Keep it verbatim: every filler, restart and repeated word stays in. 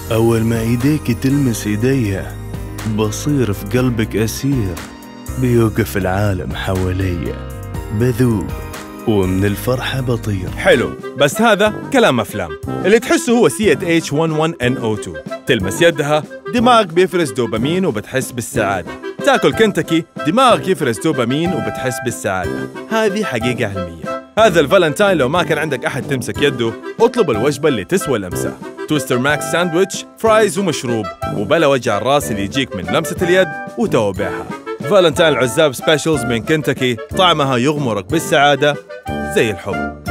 أول ما إيديك تلمس إيديا بصير في قلبك أسير، بيوقف العالم حواليا، بذوب ومن الفرحة بطير. حلو، بس هذا كلام أفلام. اللي تحسه هو سي إتش واحد واحد إن أو اثنين. تلمس يدها دماغك بيفرز دوبامين وبتحس بالسعادة. تاكل كنتاكي دماغك يفرز دوبامين وبتحس بالسعادة. هذه حقيقة علمية. هذا الفالنتاين لو ما كان عندك أحد تمسك يده، اطلب الوجبة اللي تسوى لمسة. توستر ماكس ساندويتش، فرايز ومشروب، وبلا وجع الراس اللي يجيك من لمسة اليد وتوابعها. فالنتاين العزاب سبيشلز من كنتاكي، طعمها يغمرك بالسعادة زي الحب.